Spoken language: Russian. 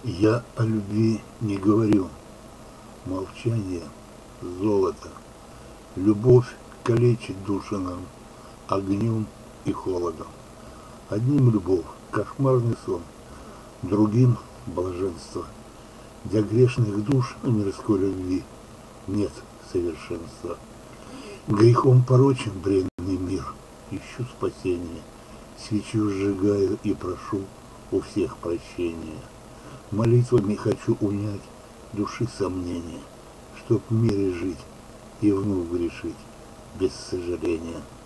Я о любви не говорю, молчание — золото. Любовь калечит душу нам огнем и холодом. Одним любовь — кошмарный сон, другим — блаженство. Для грешных душ мирской любви нет совершенства. Грехом порочен бренный мир, ищу спасения. Свечу сжигаю и прошу у всех прощения. Молитвами хочу унять души сомнения, чтоб в мире жить и вновь грешить без сожаления.